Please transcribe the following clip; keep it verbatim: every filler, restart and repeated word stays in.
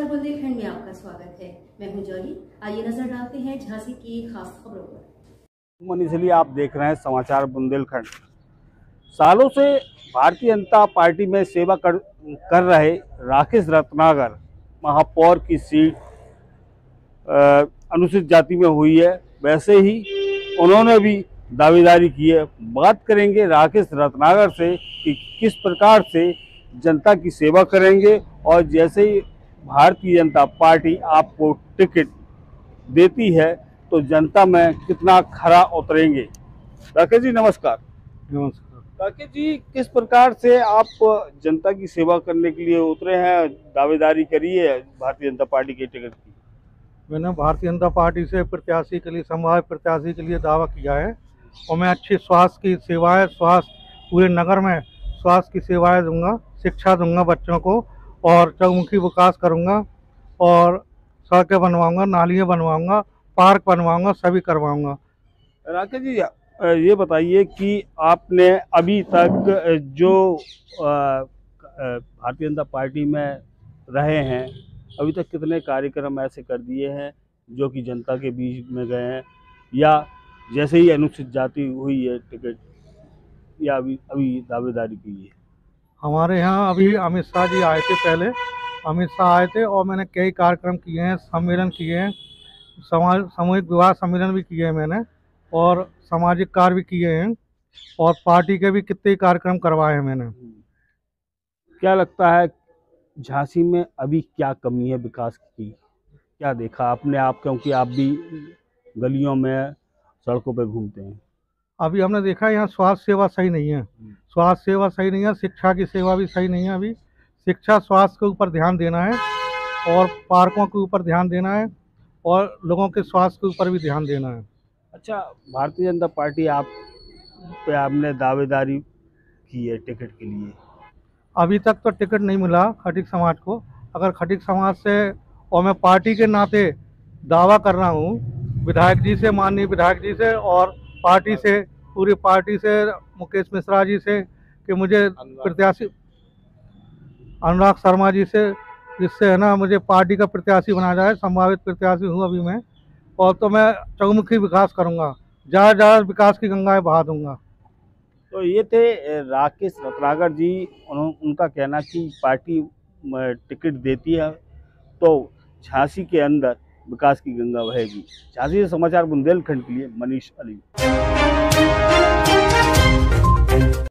बुंदेलखंड में आपका स्वागत है। मैं हूं जॉली। आइए नजर डालते हैं झांसी की खास खबरों पर। इसलिए आप देख रहे हैं समाचार बुंदेलखंड। सालों से भारतीय जनता पार्टी में सेवा कर कर रहे राकेश रत्नागर महापौर की सीट अनुसूचित जाति में हुई है। वैसे ही उन्होंने भी दावेदारी की है। बात करेंगे राकेश रत्नागर से कि किस प्रकार से जनता की सेवा करेंगे और जैसे ही भारतीय जनता पार्टी आपको टिकट देती है तो जनता में कितना खरा उतरेंगे। राकेश जी नमस्कार। नमस्कार। राकेश जी, किस प्रकार से आप जनता की सेवा करने के लिए उतरे हैं, दावेदारी करी है भारतीय जनता पार्टी के टिकट की? मैंने भारतीय जनता पार्टी से प्रत्याशी के लिए संभावित प्रत्याशी के लिए दावा किया है और मैं अच्छी स्वास्थ्य की सेवाएं स्वास्थ्य पूरे नगर में स्वास्थ्य की सेवाएं दूंगा, शिक्षा दूंगा बच्चों को और चौमुखी विकास करूंगा और सड़कें बनवाऊंगा, नालियाँ बनवाऊंगा, पार्क बनवाऊंगा, सभी करवाऊंगा। राकेश जी ये बताइए कि आपने अभी तक जो भारतीय जनता पार्टी में रहे हैं अभी तक कितने कार्यक्रम ऐसे कर दिए हैं जो कि जनता के बीच में गए हैं, या जैसे ही अनुसूचित जाति हुई है टिकट या अभी अभी दावेदारी की है? हमारे यहाँ अभी अमित शाह जी आए थे, पहले अमित शाह आए थे और मैंने कई कार्यक्रम किए हैं, सम्मेलन किए हैं, समाज सामूहिक विवाह सम्मेलन भी किए हैं मैंने और सामाजिक कार्य भी किए हैं और पार्टी के भी कितने कार्यक्रम करवाए हैं मैंने। क्या लगता है झांसी में अभी क्या कमी है विकास की? क्या देखा आपने आप, क्योंकि आप भी गलियों में सड़कों पे घूमते हैं? अभी हमने देखा यहाँ स्वास्थ्य सेवा सही नहीं है, स्वास्थ्य सेवा सही नहीं है, शिक्षा की सेवा भी सही नहीं है। अभी शिक्षा स्वास्थ्य के ऊपर ध्यान देना है और पार्कों के ऊपर ध्यान देना है और लोगों के स्वास्थ्य के ऊपर भी ध्यान देना है। अच्छा, भारतीय जनता पार्टी आप पे आपने दावेदारी की है टिकट के लिए? अभी तक तो टिकट नहीं मिला खटीक समाज को। अगर खटीक समाज से और मैं पार्टी के नाते दावा कर रहा हूँ विधायक जी से, माननीय विधायक जी से और पार्टी से, पूरी पार्टी से, मुकेश मिश्रा जी से कि मुझे प्रत्याशी अनुराग शर्मा जी से, जिससे है ना मुझे पार्टी का प्रत्याशी बनाया जाए। संभावित प्रत्याशी हूँ अभी मैं, और तो मैं चौमुखी विकास करूँगा, ज़्यादा ज़्यादा विकास की गंगाएं बहा दूँगा। तो ये थे राकेश रत्नागर जी। उनका कहना कि पार्टी टिकट देती है तो झांसी के अंदर विकास की गंगा बहेगी। झांसी से समाचार बुंदेलखंड के लिए मनीष अली।